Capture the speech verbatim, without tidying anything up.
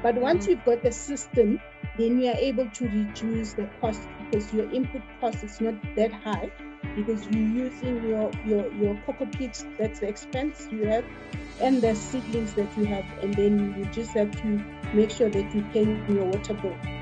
But once Mm. you've got the system, then you are able to reduce the cost, because your input cost is not that high, because you're using your, your, your cocoa peats, that's the expense you have, and the seedlings that you have, and then you just have to make sure that you pay your water bill.